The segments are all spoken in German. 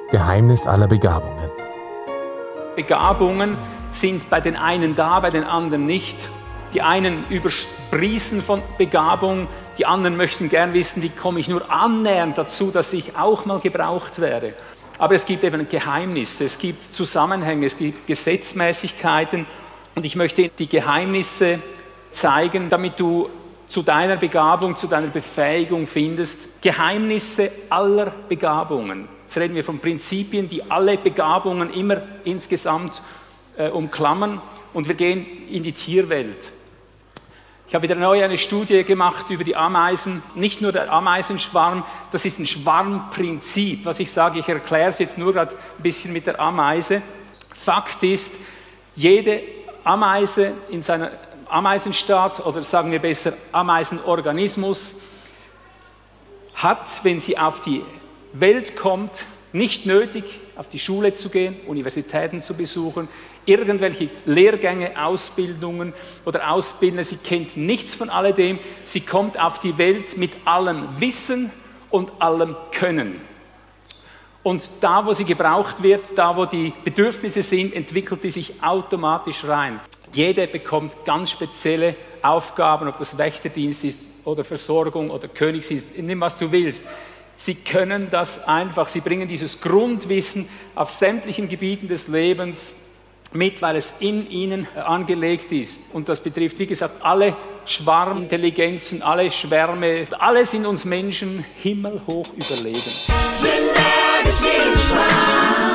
Geheimnis aller Begabungen. Begabungen sind bei den einen da, bei den anderen nicht. Die einen übersprießen von Begabung, die anderen möchten gern wissen, wie komme ich nur annähernd dazu, dass ich auch mal gebraucht werde. Aber es gibt eben Geheimnisse, es gibt Zusammenhänge, es gibt Gesetzmäßigkeiten und ich möchte die Geheimnisse zeigen, damit du zu deiner Begabung, zu deiner Befähigung findest. Geheimnisse aller Begabungen. Jetzt reden wir von Prinzipien, die alle Begabungen immer insgesamt umklammern. Und wir gehen in die Tierwelt. Ich habe wieder neu eine Studie gemacht über die Ameisen. Nicht nur der Ameisenschwarm, das ist ein Schwarmprinzip. Was ich sage, ich erkläre es jetzt nur gerade ein bisschen mit der Ameise. Fakt ist, jede Ameise in seiner Ameisenstaat, oder sagen wir besser Ameisenorganismus, hat, wenn sie auf die Welt kommt, nicht nötig, auf die Schule zu gehen, Universitäten zu besuchen, irgendwelche Lehrgänge, Ausbildungen oder Ausbilder. Sie kennt nichts von alledem. Sie kommt auf die Welt mit allem Wissen und allem Können. Und da, wo sie gebraucht wird, da, wo die Bedürfnisse sind, entwickelt die sich automatisch rein. Jeder bekommt ganz spezielle Aufgaben, ob das Wächterdienst ist oder Versorgung oder Königsdienst, nimm was du willst. Sie können das einfach, sie bringen dieses Grundwissen auf sämtlichen Gebieten des Lebens mit, weil es in ihnen angelegt ist. Und das betrifft, wie gesagt, alle Schwarmintelligenzen, alle Schwärme, alle sind uns Menschen himmelhoch überlegen. Synergisch wie ein Schwarm.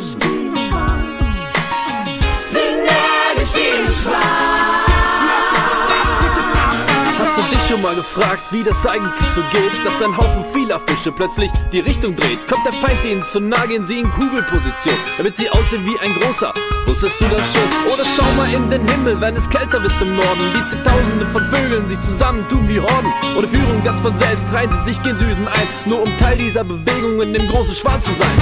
Synergisch wie ein Schwarm. Hast du dich schon mal gefragt, wie das eigentlich so geht, dass ein Haufen vieler Fische plötzlich die Richtung dreht? Kommt der Feind ihnen zu nahe, gehen sie in Kugelposition, damit sie aussehen wie ein großer. Wusstest du das schon? Oder schau mal in den Himmel, wenn es kälter wird im Norden. Die Zigtausende von Vögeln sich zusammentun wie Horden. Ohne Führung ganz von selbst reihen sie sich gen Süden ein, nur um Teil dieser Bewegung in dem großen Schwarm zu sein.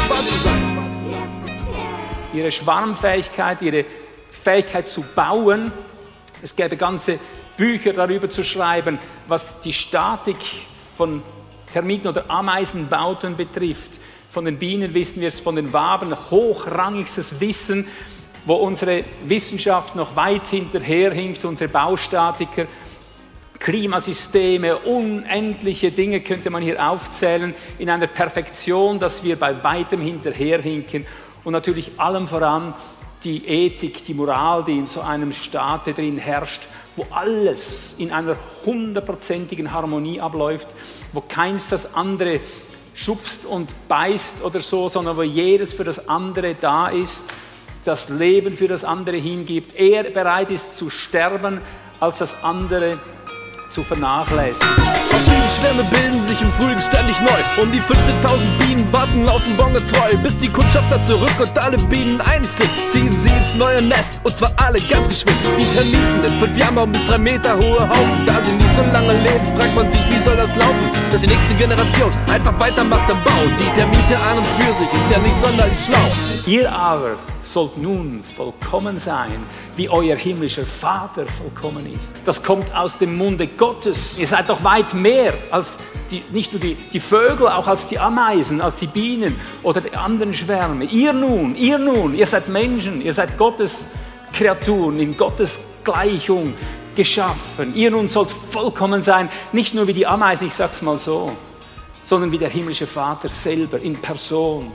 Ihre Schwarmfähigkeit, ihre Fähigkeit zu bauen, es gäbe ganze Bücher darüber zu schreiben, was die Statik von Termiten oder Ameisenbauten betrifft. Von den Bienen wissen wir es, von den Waben hochrangigstes Wissen, wo unsere Wissenschaft noch weit hinterherhinkt, unsere Baustatiker, Klimasysteme, unendliche Dinge könnte man hier aufzählen, in einer Perfektion, dass wir bei weitem hinterherhinken und natürlich allem voran die Ethik, die Moral, die in so einem Staate drin herrscht, wo alles in einer 100%igen Harmonie abläuft, wo keins das andere schubst und beißt oder so, sondern wo jedes für das andere da ist, das Leben für das andere hingibt, eher bereit ist zu sterben, als das andere zu vernachlässigen. Bienenschwärme bilden sich im Frühling ständig neu. Um die 15.000 Bienen warten auf den Bon getreu, bis die Kundschafter zurück und alle Bienen einig sind. Ziehen sie ins neue Nest, und zwar alle ganz geschwind. Die Termiten in 5 Jahren bauen bis 3 Meter hohe Haufen. Da sie nicht so lange leben, fragt man sich, wie soll das laufen? Dass die nächste Generation einfach weitermacht am Bau. Die Termite an und für sich ist ja nicht sonderlich schlau. Ihr aber sollt nun vollkommen sein, wie euer himmlischer Vater vollkommen ist. Das kommt aus dem Munde Gottes. Ihr seid doch weit mehr als nicht nur die Vögel, auch als die Ameisen, als die Bienen oder die anderen Schwärme. Ihr nun, ihr seid Menschen, ihr seid Gottes Kreaturen, in Gottes Gleichung geschaffen. Ihr nun sollt vollkommen sein, nicht nur wie die Ameisen, ich sag's mal so, sondern wie der himmlische Vater selber in Person.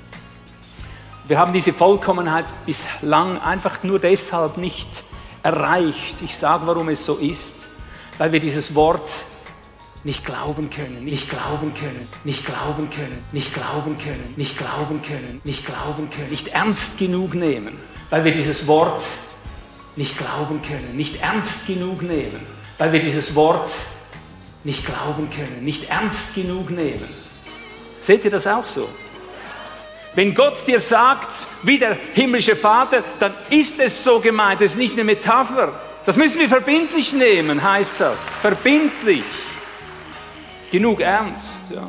Wir haben diese Vollkommenheit bislang einfach nur deshalb nicht erreicht. Ich sage, warum es so ist, weil wir dieses Wort nicht glauben können, nicht glauben können, nicht glauben können, nicht glauben können, nicht glauben können, nicht glauben können, nicht ernst genug nehmen, weil wir dieses Wort nicht glauben können, nicht ernst genug nehmen, weil wir dieses Wort nicht glauben können, nicht ernst genug nehmen. Seht ihr das auch so? Wenn Gott dir sagt, wie der himmlische Vater, dann ist es so gemeint, das ist nicht eine Metapher. Das müssen wir verbindlich nehmen, heißt das. Verbindlich. Genug ernst. Ja.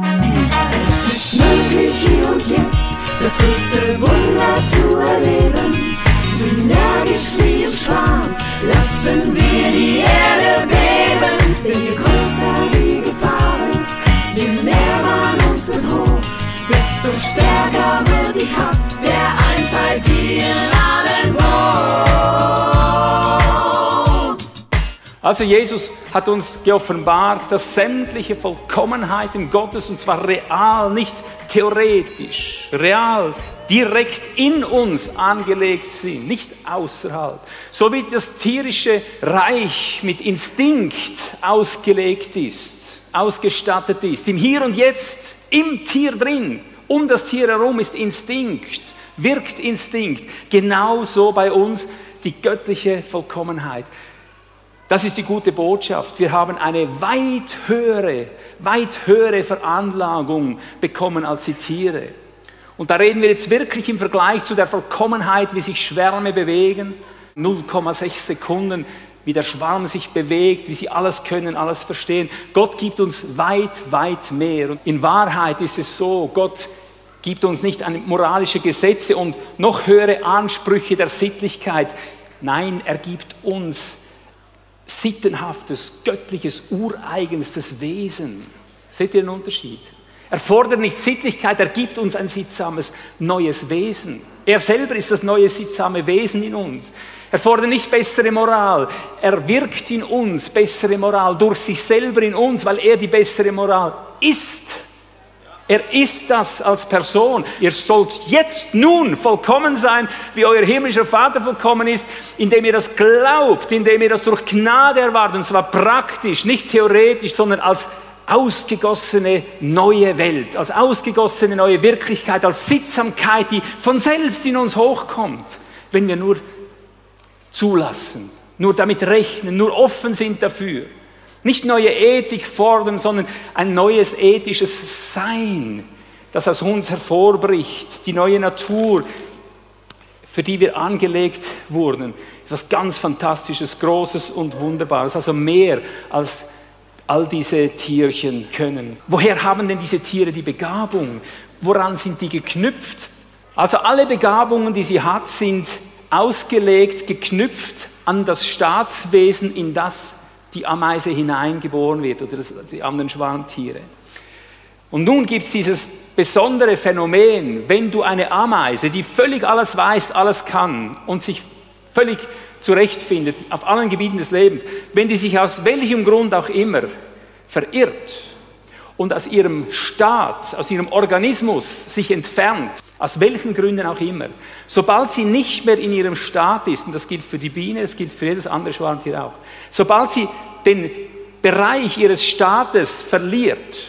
Es ist möglich hier und jetzt, das größte Wunder zu erleben. Synergisch wie ein Schwarm, lassen wir die Erde beben. Denn je größer die Gefahr wird, je mehr man uns bedroht, desto desto stärker wird die Kraft der Einheit, die in allen wohnt. Also Jesus hat uns geoffenbart, dass sämtliche Vollkommenheiten Gottes, und zwar real, nicht theoretisch, real, direkt in uns angelegt sind, nicht außerhalb. So wie das tierische Reich mit Instinkt ausgelegt ist, ausgestattet ist, im Hier und Jetzt, im Tier drin, um das Tier herum ist Instinkt, wirkt Instinkt. Genauso bei uns die göttliche Vollkommenheit. Das ist die gute Botschaft. Wir haben eine weit höhere Veranlagung bekommen als die Tiere. Und da reden wir jetzt wirklich im Vergleich zu der Vollkommenheit, wie sich Schwärme bewegen. 0,6 Sekunden, wie der Schwarm sich bewegt, wie sie alles können, alles verstehen. Gott gibt uns weit mehr. Und in Wahrheit ist es so, Gott gibt uns nicht moralische Gesetze und noch höhere Ansprüche der Sittlichkeit. Nein, er gibt uns sittenhaftes, göttliches, ureigenstes Wesen. Seht ihr den Unterschied? Er fordert nicht Sittlichkeit, er gibt uns ein sittsames, neues Wesen. Er selber ist das neue, sittsame Wesen in uns. Er fordert nicht bessere Moral, er wirkt in uns bessere Moral durch sich selber in uns, weil er die bessere Moral ist. Er ist das als Person. Ihr sollt jetzt nun vollkommen sein, wie euer himmlischer Vater vollkommen ist, indem ihr das glaubt, indem ihr das durch Gnade erwartet, und zwar praktisch, nicht theoretisch, sondern als ausgegossene neue Welt, als ausgegossene neue Wirklichkeit, als Sittsamkeit, die von selbst in uns hochkommt, wenn wir nur zulassen, nur damit rechnen, nur offen sind dafür. Nicht neue Ethik fordern, sondern ein neues ethisches Sein, das aus uns hervorbricht, die neue Natur, für die wir angelegt wurden. Etwas ganz Fantastisches, Großes und Wunderbares, also mehr als all diese Tierchen können. Woher haben denn diese Tiere die Begabung? Woran sind die geknüpft? Also alle Begabungen, die sie hat, sind ausgelegt, geknüpft an das Staatswesen, in das die Ameise hineingeboren wird oder die anderen Schwarmtiere. Und nun gibt es dieses besondere Phänomen, wenn du eine Ameise, die völlig alles weiß, alles kann und sich völlig zurechtfindet auf allen Gebieten des Lebens, wenn die sich aus welchem Grund auch immer verirrt und aus ihrem Staat, aus ihrem Organismus sich entfernt, aus welchen Gründen auch immer, sobald sie nicht mehr in ihrem Staat ist, und das gilt für die Biene, das gilt für jedes andere Schwarmtier auch, sobald sie den Bereich ihres Staates verliert,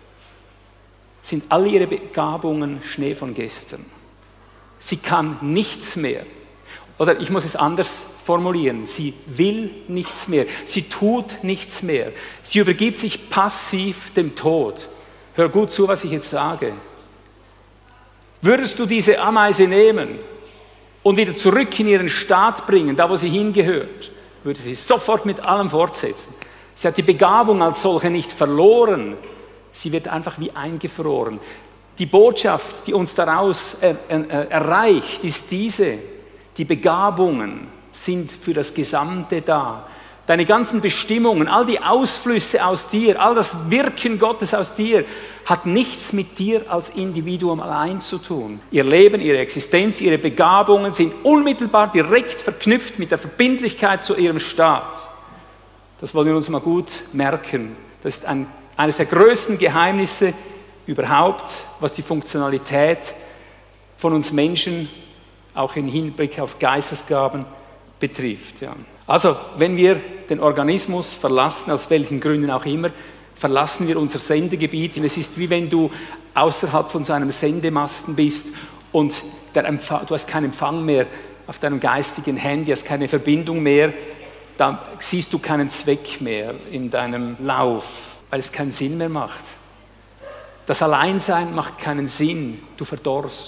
sind all ihre Begabungen Schnee von gestern. Sie kann nichts mehr. Oder ich muss es anders formulieren, sie will nichts mehr, sie tut nichts mehr, sie übergibt sich passiv dem Tod. Hör gut zu, was ich jetzt sage. Würdest du diese Ameise nehmen und wieder zurück in ihren Staat bringen, da wo sie hingehört, würde sie sofort mit allem fortsetzen. Sie hat die Begabung als solche nicht verloren, sie wird einfach wie eingefroren. Die Botschaft, die uns daraus erreicht, ist diese: Die Begabungen sind für das Gesamte da. Deine ganzen Bestimmungen, all die Ausflüsse aus dir, all das Wirken Gottes aus dir, hat nichts mit dir als Individuum allein zu tun. Ihr Leben, ihre Existenz, ihre Begabungen sind unmittelbar direkt verknüpft mit der Verbindlichkeit zu ihrem Staat. Das wollen wir uns mal gut merken. Das ist eines der größten Geheimnisse überhaupt, was die Funktionalität von uns Menschen auch im Hinblick auf Geistesgaben betrifft. Ja. Also, wenn wir den Organismus verlassen, aus welchen Gründen auch immer, verlassen wir unser Sendegebiet. Es ist wie wenn du außerhalb von so einem Sendemasten bist und du hast keinen Empfang mehr auf deinem geistigen Handy, hast keine Verbindung mehr, dann siehst du keinen Zweck mehr in deinem Lauf, weil es keinen Sinn mehr macht. Das Alleinsein macht keinen Sinn, du verdorrst.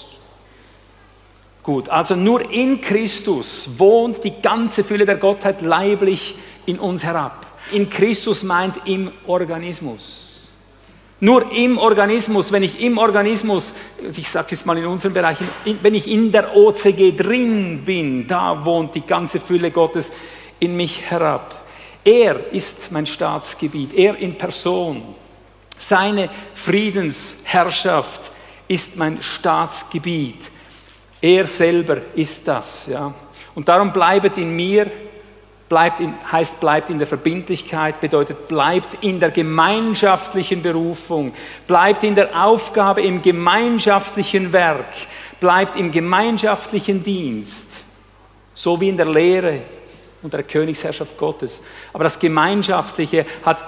Gut, also nur in Christus wohnt die ganze Fülle der Gottheit leiblich in uns herab. In Christus meint im Organismus. Nur im Organismus, wenn ich im Organismus, ich sage es jetzt mal in unserem Bereich, wenn ich in der OCG drin bin, da wohnt die ganze Fülle Gottes in mich herab. Er ist mein Staatsgebiet, er in Person. Seine Friedensherrschaft ist mein Staatsgebiet. Er selber ist das. Ja. Und darum bleibet in mir, bleibt in der Verbindlichkeit, bedeutet bleibt in der gemeinschaftlichen Berufung, bleibt in der Aufgabe im gemeinschaftlichen Werk, bleibt im gemeinschaftlichen Dienst, so wie in der Lehre unter der Königsherrschaft Gottes. Aber das Gemeinschaftliche hat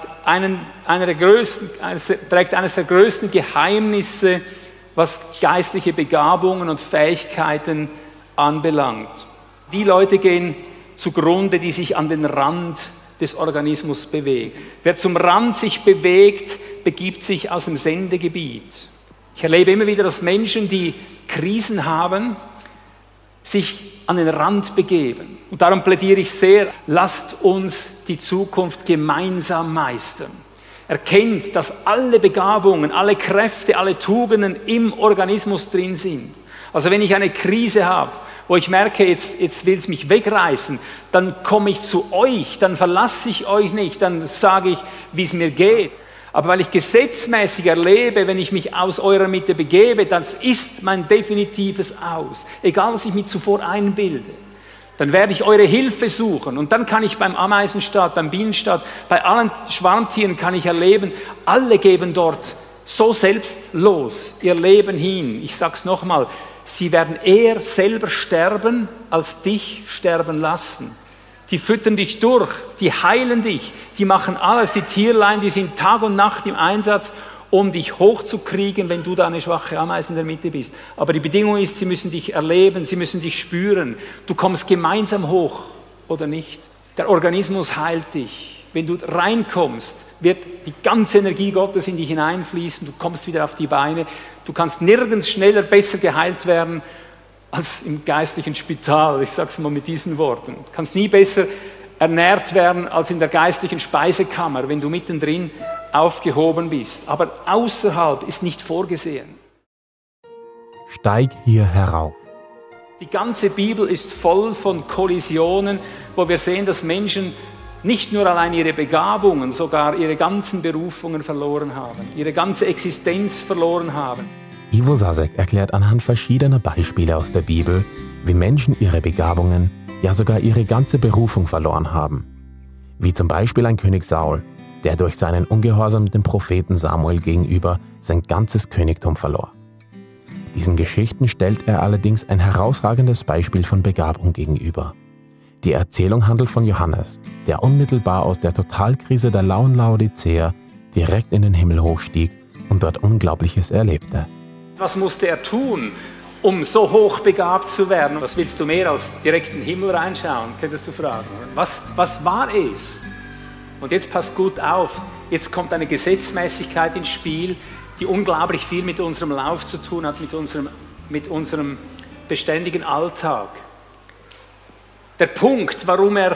trägt eines der größten Geheimnisse, was geistliche Begabungen und Fähigkeiten anbelangt. Die Leute gehen zugrunde, die sich an den Rand des Organismus bewegen. Wer zum Rand sich bewegt, begibt sich aus dem Sendegebiet. Ich erlebe immer wieder, dass Menschen, die Krisen haben, sich an den Rand begeben. Und darum plädiere ich sehr, lasst uns die Zukunft gemeinsam meistern. Erkennt, dass alle Begabungen, alle Kräfte, alle Tugenden im Organismus drin sind. Also wenn ich eine Krise habe, wo ich merke, jetzt will es mich wegreißen, dann komme ich zu euch, dann verlasse ich euch nicht, dann sage ich, wie es mir geht. Aber weil ich gesetzmäßig erlebe, wenn ich mich aus eurer Mitte begebe, das ist mein definitives Aus. Egal, was ich mir zuvor einbilde. Dann werde ich eure Hilfe suchen. Und dann kann ich beim Ameisenstaat, beim Bienenstaat, bei allen Schwarmtieren kann ich erleben, alle geben dort so selbstlos ihr Leben hin. Ich sage es nochmal, sie werden eher selber sterben, als dich sterben lassen. Die füttern dich durch, die heilen dich, die machen alles. Die Tierlein, die sind Tag und Nacht im Einsatz, um dich hochzukriegen, wenn du da eine schwache Ameise in der Mitte bist. Aber die Bedingung ist, sie müssen dich erleben, sie müssen dich spüren. Du kommst gemeinsam hoch oder nicht. Der Organismus heilt dich. Wenn du reinkommst, wird die ganze Energie Gottes in dich hineinfließen. Du kommst wieder auf die Beine. Du kannst nirgends schneller, besser geheilt werden als im geistlichen Spital. Ich sage es mal mit diesen Worten. Du kannst nie besser ernährt werden als in der geistlichen Speisekammer, wenn du mittendrin aufgehoben bist. Aber außerhalb ist nicht vorgesehen. Steig hier herauf. Die ganze Bibel ist voll von Kollisionen, wo wir sehen, dass Menschen nicht nur allein ihre Begabungen, sogar ihre ganzen Berufungen verloren haben, ihre ganze Existenz verloren haben. Ivo Sasek erklärt anhand verschiedener Beispiele aus der Bibel, wie Menschen ihre Begabungen, ja sogar ihre ganze Berufung verloren haben. Wie zum Beispiel ein König Saul, der durch seinen Ungehorsam dem Propheten Samuel gegenüber sein ganzes Königtum verlor. Diesen Geschichten stellt er allerdings ein herausragendes Beispiel von Begabung gegenüber. Die Erzählung handelt von Johannes, der unmittelbar aus der Totalkrise der lauen Laodicea direkt in den Himmel hochstieg und dort Unglaubliches erlebte. Was musste er tun, um so hochbegabt zu werden? Was willst du mehr als direkt in den Himmel reinschauen, könntest du fragen. Was war es? Und jetzt passt gut auf, jetzt kommt eine Gesetzmäßigkeit ins Spiel, die unglaublich viel mit unserem Lauf zu tun hat, mit unserem beständigen Alltag. Der Punkt, warum er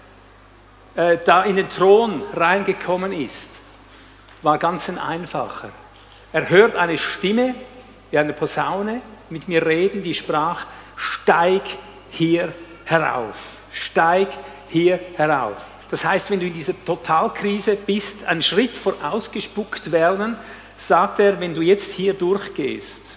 da in den Thron reingekommen ist, war ganz ein einfacher. Er hört eine Stimme, wie eine Posaune, mit mir reden, die sprach, steig hier herauf, steig hier herauf. Das heißt, wenn du in dieser Totalkrise bist, einen Schritt vorausgespuckt werden, sagt er, wenn du jetzt hier durchgehst,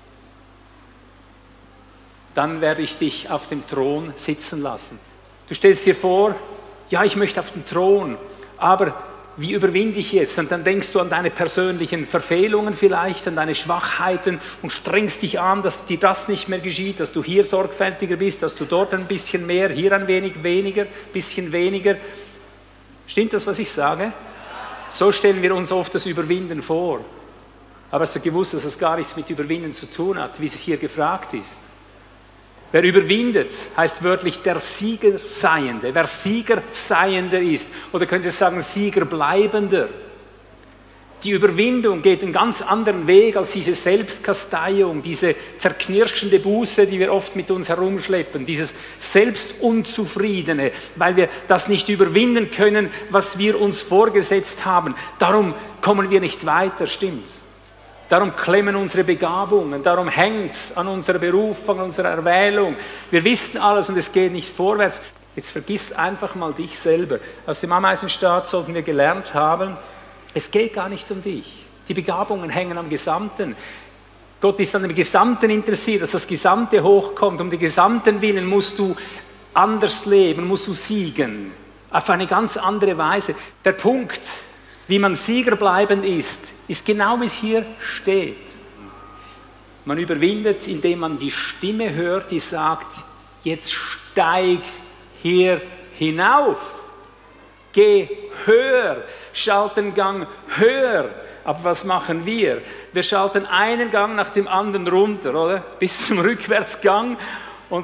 dann werde ich dich auf dem Thron sitzen lassen. Du stellst dir vor, ja, ich möchte auf den Thron, aber wie überwinde ich jetzt? Und dann denkst du an deine persönlichen Verfehlungen vielleicht, an deine Schwachheiten und strengst dich an, dass dir das nicht mehr geschieht, dass du hier sorgfältiger bist, dass du dort ein bisschen mehr, hier ein wenig weniger, bisschen weniger. Stimmt das, was ich sage? So stellen wir uns oft das Überwinden vor. Aber hast du gewusst, dass es gar nichts mit Überwinden zu tun hat, wie es hier gefragt ist? Wer überwindet, heißt wörtlich der Siegerseiende. Wer Siegerseiender ist, oder könnte ich sagen Siegerbleibender. Die Überwindung geht einen ganz anderen Weg als diese Selbstkasteiung, diese zerknirschende Buße, die wir oft mit uns herumschleppen, dieses Selbstunzufriedene, weil wir das nicht überwinden können, was wir uns vorgesetzt haben. Darum kommen wir nicht weiter, stimmt's? Darum klemmen unsere Begabungen, darum hängt es an unserer Berufung, an unserer Erwählung. Wir wissen alles und es geht nicht vorwärts. Jetzt vergiss einfach mal dich selber. Aus dem Ameisenstaat sollten wir gelernt haben, es geht gar nicht um dich. Die Begabungen hängen am Gesamten. Gott ist an dem Gesamten interessiert, dass das Gesamte hochkommt. Um den gesamten Willen musst du anders leben, musst du siegen. Auf eine ganz andere Weise. Der Punkt, wie man siegerbleibend ist genau wie es hier steht. Man überwindet, indem man die Stimme hört, die sagt, jetzt steig hier hinauf. Geh höher, schalt den Gang höher. Aber was machen wir? Wir schalten einen Gang nach dem anderen runter, oder? Bis zum Rückwärtsgang und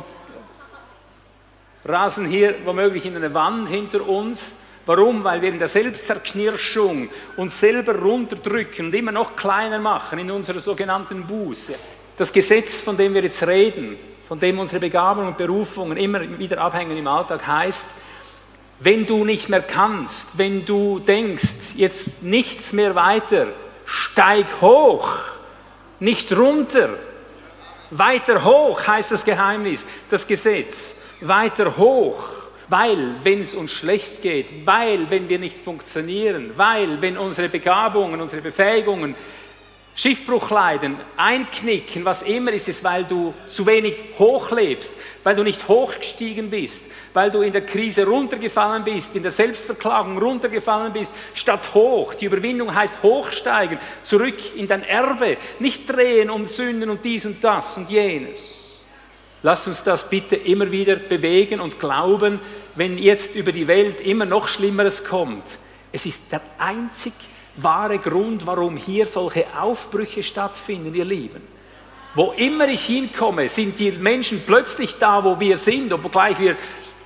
rasen hier womöglich in eine Wand hinter uns. Warum? Weil wir in der Selbstzerknirschung uns selber runterdrücken und immer noch kleiner machen in unserer sogenannten Buße. Das Gesetz, von dem wir jetzt reden, von dem unsere Begabungen und Berufungen immer wieder abhängen im Alltag, heißt, wenn du nicht mehr kannst, wenn du denkst, jetzt nichts mehr weiter, steig hoch, nicht runter. Weiter hoch heißt das Geheimnis, das Gesetz. Weiter hoch, weil, wenn es uns schlecht geht, weil, wenn wir nicht funktionieren, weil, wenn unsere Begabungen, unsere Befähigungen Schiffbruch leiden, einknicken, was immer ist es, weil du zu wenig hoch lebst, weil du nicht hochgestiegen bist, weil du in der Krise runtergefallen bist, in der Selbstverklagung runtergefallen bist, statt hoch. Die Überwindung heißt hochsteigen, zurück in dein Erbe, nicht drehen um Sünden und dies und das und jenes. Lasst uns das bitte immer wieder bewegen und glauben, wenn jetzt über die Welt immer noch Schlimmeres kommt. Es ist der einzig wahre Grund, warum hier solche Aufbrüche stattfinden, ihr Lieben. Wo immer ich hinkomme, sind die Menschen plötzlich da, wo wir sind, obgleich wir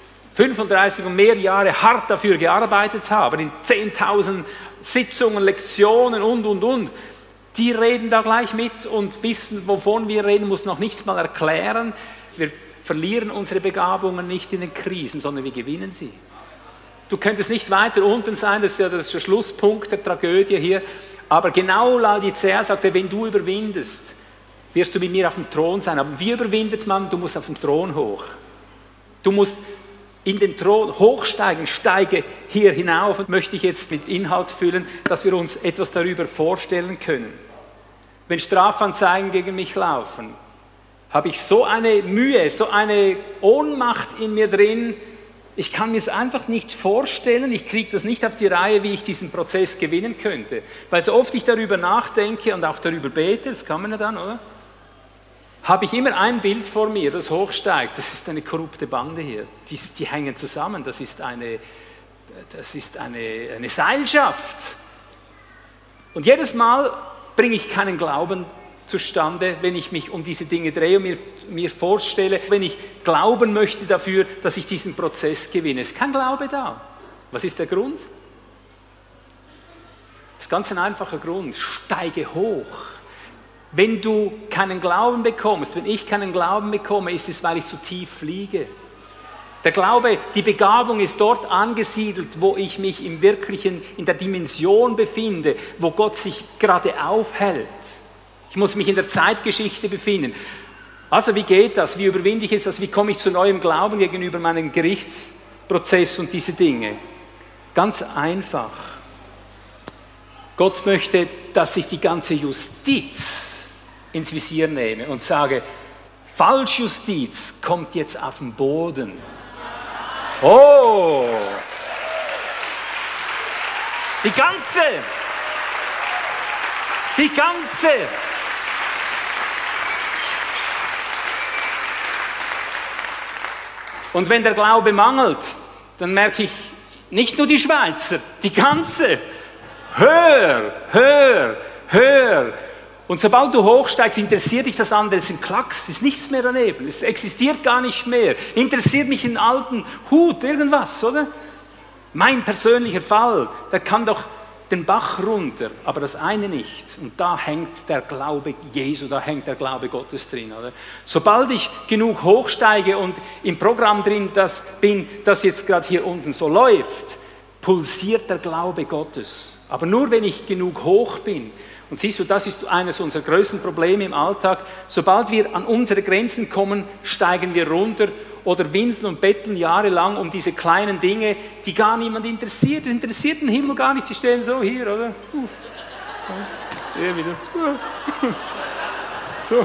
35 und mehr Jahre hart dafür gearbeitet haben, in 10.000 Sitzungen, Lektionen und. Die reden da gleich mit und wissen, wovon wir reden, muss noch nichts mal erklären. Wir verlieren unsere Begabungen nicht in den Krisen, sondern wir gewinnen sie. Du könntest nicht weiter unten sein, das ist ja der Schlusspunkt der Tragödie hier. Aber genau Laodicea sagte, wenn du überwindest, wirst du mit mir auf dem Thron sein. Aber wie überwindet man? Du musst auf den Thron hoch. Du musst in den Thron hochsteigen, steige hier hinauf. Und möchte ich jetzt mit Inhalt füllen, dass wir uns etwas darüber vorstellen können. Wenn Strafanzeigen gegen mich laufen, habe ich so eine Mühe, so eine Ohnmacht in mir drin. Ich kann mir es einfach nicht vorstellen, ich kriege das nicht auf die Reihe, wie ich diesen Prozess gewinnen könnte. Weil so oft ich darüber nachdenke und auch darüber bete, das kann man ja dann, oder? Habe ich immer ein Bild vor mir, das hochsteigt. Das ist eine korrupte Bande hier. Die hängen zusammen, das ist eine Seilschaft. Und jedes Mal bringe ich keinen Glauben zustande, wenn ich mich um diese Dinge drehe und mir vorstelle, wenn ich glauben möchte dafür, dass ich diesen Prozess gewinne. Es ist kein Glaube da. Was ist der Grund? Das ist ganz ein einfacher Grund. Steige hoch. Wenn du keinen Glauben bekommst, wenn ich keinen Glauben bekomme, ist es, weil ich zu tief fliege. Der Glaube, die Begabung ist dort angesiedelt, wo ich mich im Wirklichen, in der Dimension befinde, wo Gott sich gerade aufhält. Ich muss mich in der Zeitgeschichte befinden. Also wie geht das? Wie überwinde ich es? Wie komme ich zu neuem Glauben gegenüber meinem Gerichtsprozess und diese Dinge? Ganz einfach. Gott möchte, dass ich die ganze Justiz ins Visier nehme und sage, Falschjustiz kommt jetzt auf den Boden. Oh! Die ganze! Und wenn der Glaube mangelt, dann merke ich, nicht nur die Schweizer, die ganze. Hör. Und sobald du hochsteigst, interessiert dich das andere, es ist ein Klacks, ist nichts mehr daneben, es existiert gar nicht mehr. Interessiert mich ein alten Hut, irgendwas, oder? Mein persönlicher Fall, der kann doch den Bach runter, aber das eine nicht. Und da hängt der Glaube Jesu, da hängt der Glaube Gottes drin. Oder? Sobald ich genug hochsteige und im Programm drin bin, das jetzt gerade hier unten so läuft, pulsiert der Glaube Gottes. Aber nur, wenn ich genug hoch bin. Und siehst du, das ist eines unserer größten Probleme im Alltag. Sobald wir an unsere Grenzen kommen, steigen wir runter oder winseln und betteln jahrelang um diese kleinen Dinge, die gar niemand interessiert. Das interessiert den Himmel gar nicht, die stehen so hier, oder? Hier wieder. So.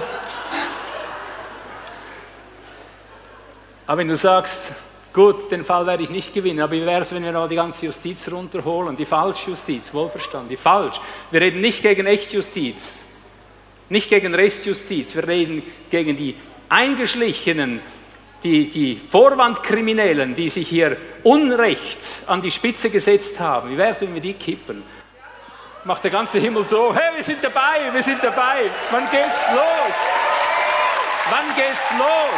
Aber wenn du sagst, gut, den Fall werde ich nicht gewinnen, aber wie wäre es, wenn wir noch die ganze Justiz runterholen, die Falschjustiz, wohlverstanden, die falsch. Wir reden nicht gegen Echtjustiz, nicht gegen Restjustiz, wir reden gegen die Eingeschlichenen, die Vorwandkriminellen, die sich hier Unrecht an die Spitze gesetzt haben. Wie wäre es, wenn wir die kippen? Macht der ganze Himmel so, hey, wir sind dabei, wir sind dabei. Wann geht's los? Wann geht's los?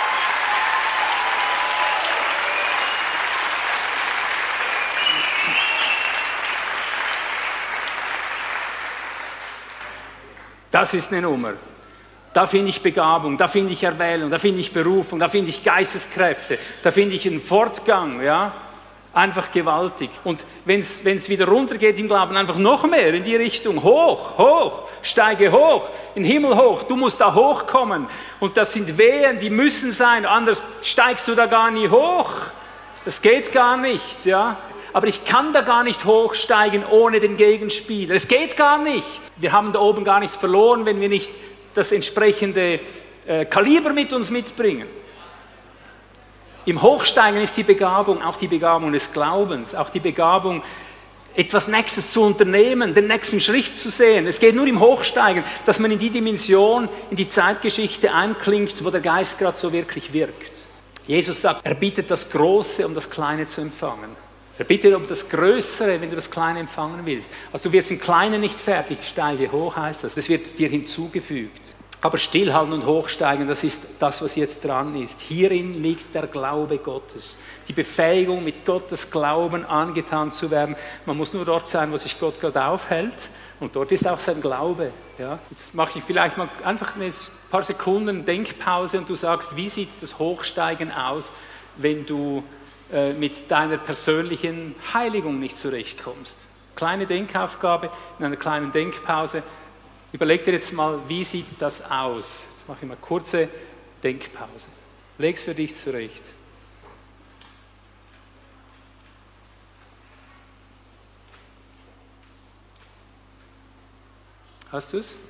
Das ist eine Nummer. Da finde ich Begabung, da finde ich Erwählung, da finde ich Berufung, da finde ich Geisteskräfte, da finde ich einen Fortgang, ja, einfach gewaltig. Und wenn es wieder runtergeht im Glauben, einfach noch mehr in die Richtung, hoch, hoch, steige hoch, in den Himmel hoch, du musst da hochkommen. Und das sind Wehen, die müssen sein, anders steigst du da gar nie hoch. Das geht gar nicht, ja. Aber ich kann da gar nicht hochsteigen ohne den Gegenspieler. Es geht gar nicht. Wir haben da oben gar nichts verloren, wenn wir nicht das entsprechende Kaliber mit uns mitbringen. Im Hochsteigen ist die Begabung, auch die Begabung des Glaubens, auch die Begabung, etwas Nächstes zu unternehmen, den nächsten Schritt zu sehen. Es geht nur im Hochsteigen, dass man in die Dimension, in die Zeitgeschichte einklingt, wo der Geist gerade so wirklich wirkt. Jesus sagt, er bittet das Große, um das Kleine zu empfangen. Er bittet um das Größere, wenn du das Kleine empfangen willst. Also du wirst im Kleinen nicht fertig, steige hoch heißt das. Das wird dir hinzugefügt. Aber stillhalten und hochsteigen, das ist das, was jetzt dran ist. Hierin liegt der Glaube Gottes. Die Befähigung, mit Gottes Glauben angetan zu werden. Man muss nur dort sein, wo sich Gott gerade aufhält. Und dort ist auch sein Glaube. Ja? Jetzt mache ich vielleicht mal einfach ein paar Sekunden Denkpause und du sagst, wie sieht das Hochsteigen aus, wenn du mit deiner persönlichen Heiligung nicht zurechtkommst. Kleine Denkaufgabe, in einer kleinen Denkpause. Überleg dir jetzt mal, wie sieht das aus? Jetzt mache ich mal kurze Denkpause. Leg's für dich zurecht. Hast du es?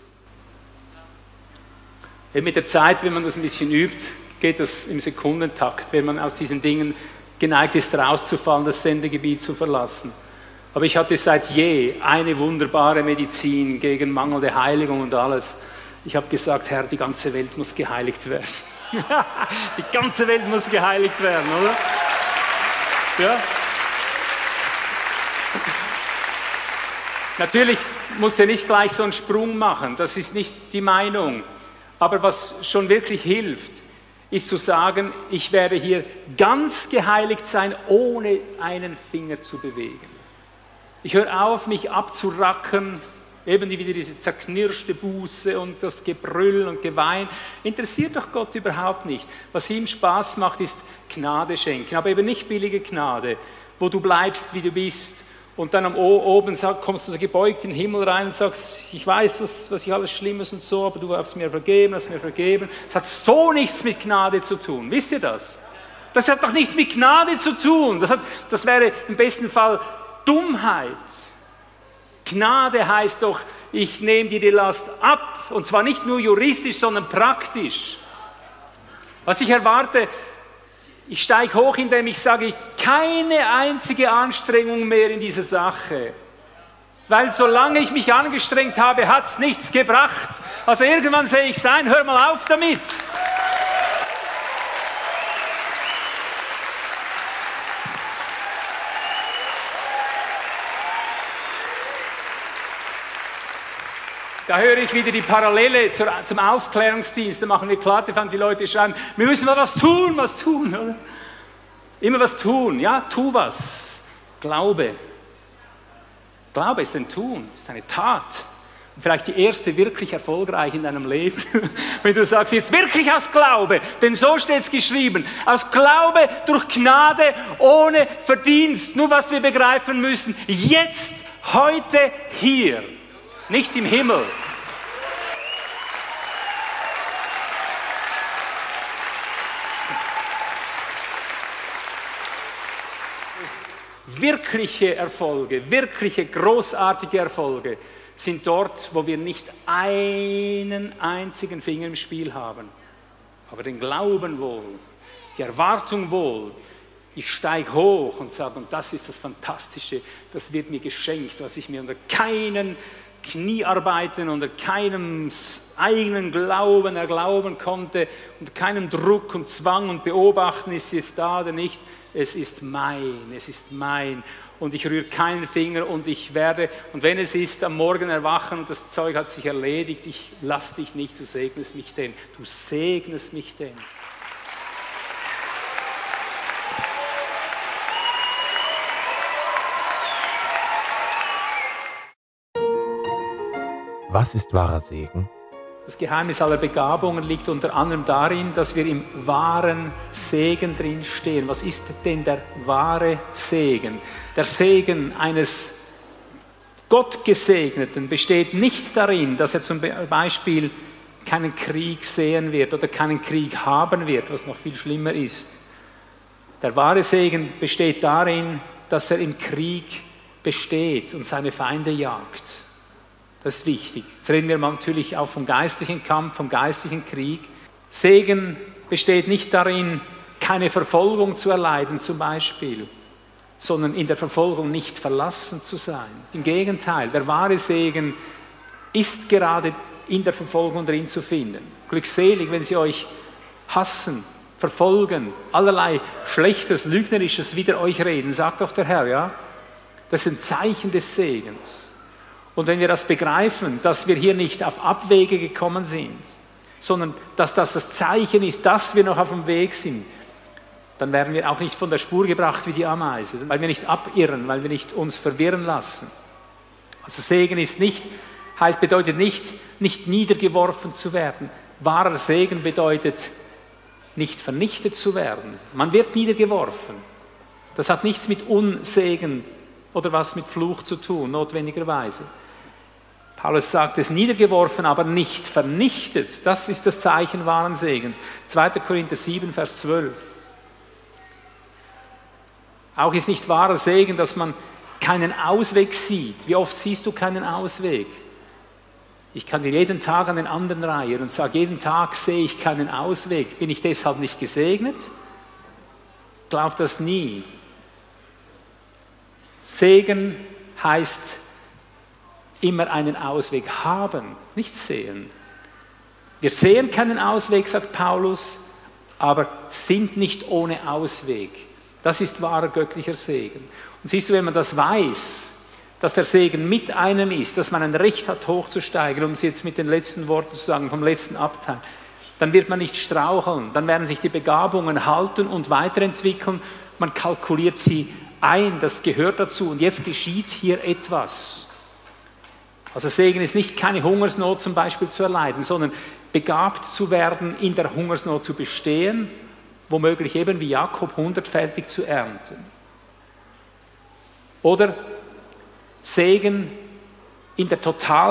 Mit der Zeit, wenn man das ein bisschen übt, geht das im Sekundentakt, wenn man aus diesen Dingen geneigt ist, rauszufallen, das Sendegebiet zu verlassen. Aber ich hatte seit je eine wunderbare Medizin gegen mangelnde Heiligung und alles. Ich habe gesagt, Herr, die ganze Welt muss geheiligt werden. Die ganze Welt muss geheiligt werden, oder? Ja? Natürlich musst du nicht gleich so einen Sprung machen, das ist nicht die Meinung. Aber was schon wirklich hilft, ist zu sagen, ich werde hier ganz geheiligt sein, ohne einen Finger zu bewegen. Ich höre auf, mich abzuracken, eben wieder diese zerknirschte Buße und das Gebrüll und Gewein. Interessiert doch Gott überhaupt nicht. Was ihm Spaß macht, ist Gnade schenken, aber eben nicht billige Gnade, wo du bleibst, wie du bist. Und dann oben kommst du so gebeugt in den Himmel rein und sagst, ich weiß, was ich alles Schlimmes und so, aber du hast mir vergeben, hast mir vergeben. Es hat so nichts mit Gnade zu tun. Wisst ihr das? Das hat doch nichts mit Gnade zu tun. Das wäre im besten Fall Dummheit. Gnade heißt doch, ich nehme dir die Last ab. Und zwar nicht nur juristisch, sondern praktisch. Was ich erwarte, ich steige hoch, indem ich sage, keine einzige Anstrengung mehr in dieser Sache. Weil solange ich mich angestrengt habe, hat es nichts gebracht. Also irgendwann sehe ich es ein, hör mal auf damit. Da höre ich wieder die Parallele zum Aufklärungsdienst. Da machen wir Klartext, die Leute schreiben, wir müssen mal was tun, oder? Immer was tun, ja, tu was. Glaube. Glaube ist ein Tun, ist eine Tat. Und vielleicht die erste wirklich erfolgreich in deinem Leben. Wenn du sagst, jetzt wirklich aus Glaube, denn so steht es geschrieben, aus Glaube durch Gnade, ohne Verdienst. Nur was wir begreifen müssen, jetzt, heute, hier. Nicht im Himmel. Wirkliche Erfolge, wirkliche großartige Erfolge sind dort, wo wir nicht einen einzigen Finger im Spiel haben, aber den Glauben wohl, die Erwartung wohl. Ich steige hoch und sage, und das ist das Fantastische, das wird mir geschenkt, was ich mir unter keinen Kniearbeiten, unter keinem eigenen Glauben erglauben konnte, unter keinem Druck und Zwang und Beobachten, ist es da oder nicht. Es ist mein. Und ich rühre keinen Finger und ich werde, und wenn es ist, am Morgen erwachen und das Zeug hat sich erledigt, ich lass dich nicht, du segnest mich denn. Du segnest mich denn. Was ist wahrer Segen? Das Geheimnis aller Begabungen liegt unter anderem darin, dass wir im wahren Segen drin stehen. Was ist denn der wahre Segen? Der Segen eines Gottgesegneten besteht nicht darin, dass er zum Beispiel keinen Krieg sehen wird oder keinen Krieg haben wird, was noch viel schlimmer ist. Der wahre Segen besteht darin, dass er im Krieg besteht und seine Feinde jagt. Das ist wichtig. Jetzt reden wir natürlich auch vom geistlichen Kampf, vom geistlichen Krieg. Segen besteht nicht darin, keine Verfolgung zu erleiden zum Beispiel, sondern in der Verfolgung nicht verlassen zu sein. Im Gegenteil, der wahre Segen ist gerade in der Verfolgung drin zu finden. Glückselig, wenn sie euch hassen, verfolgen, allerlei Schlechtes, Lügnerisches wider euch reden, sagt doch der Herr, ja? Das ist ein Zeichen des Segens. Und wenn wir das begreifen, dass wir hier nicht auf Abwege gekommen sind, sondern dass das Zeichen ist, dass wir noch auf dem Weg sind, dann werden wir auch nicht von der Spur gebracht wie die Ameise, weil wir nicht abirren, weil wir nicht uns verwirren lassen. Also Segen ist bedeutet nicht niedergeworfen zu werden. Wahrer Segen bedeutet nicht vernichtet zu werden. Man wird niedergeworfen. Das hat nichts mit Unsegen oder was mit Fluch zu tun, notwendigerweise. Paulus sagt es, niedergeworfen, aber nicht vernichtet. Das ist das Zeichen wahren Segens. 2. Korinther 7, Vers 12. Auch ist nicht wahrer Segen, dass man keinen Ausweg sieht. Wie oft siehst du keinen Ausweg? Ich kann dir jeden Tag an den anderen reihen und sage, jeden Tag sehe ich keinen Ausweg. Bin ich deshalb nicht gesegnet? Glaub das nie. Segen heißt immer einen Ausweg haben, nicht sehen. Wir sehen keinen Ausweg, sagt Paulus, aber sind nicht ohne Ausweg. Das ist wahrer göttlicher Segen. Und siehst du, wenn man das weiß, dass der Segen mit einem ist, dass man ein Recht hat, hochzusteigen, um es jetzt mit den letzten Worten zu sagen, vom letzten Abteil, dann wird man nicht straucheln, dann werden sich die Begabungen halten und weiterentwickeln. Man kalkuliert sie ein, das gehört dazu und jetzt geschieht hier etwas. Also Segen ist nicht keine Hungersnot zum Beispiel zu erleiden, sondern begabt zu werden, in der Hungersnot zu bestehen, womöglich eben wie Jakob 100-fältig zu ernten. Oder Segen in der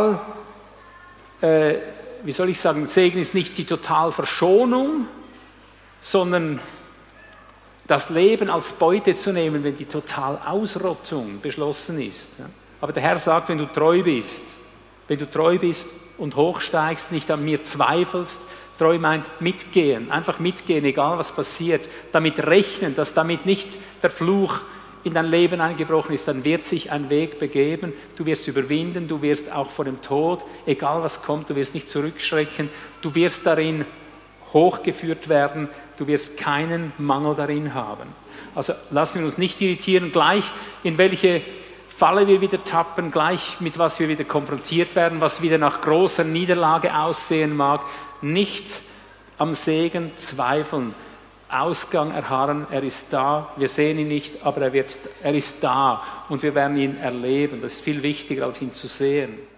Segen ist nicht die Totalverschonung, sondern das Leben als Beute zu nehmen, wenn die Totalausrottung beschlossen ist. Aber der Herr sagt, wenn du treu bist und hochsteigst, nicht an mir zweifelst, treu meint mitgehen, einfach mitgehen, egal was passiert, damit rechnen, dass damit nicht der Fluch in dein Leben eingebrochen ist, dann wird sich ein Weg begeben, du wirst überwinden, du wirst auch vor dem Tod, egal was kommt, du wirst nicht zurückschrecken, du wirst darin hochgeführt werden, du wirst keinen Mangel darin haben. Also lassen wir uns nicht irritieren, gleich in welche Falle wir wieder tappen, gleich mit was wir wieder konfrontiert werden, was wieder nach großer Niederlage aussehen mag, nicht am Segen zweifeln, Ausgang erharren, er ist da, wir sehen ihn nicht, aber er ist da und wir werden ihn erleben, das ist viel wichtiger als ihn zu sehen.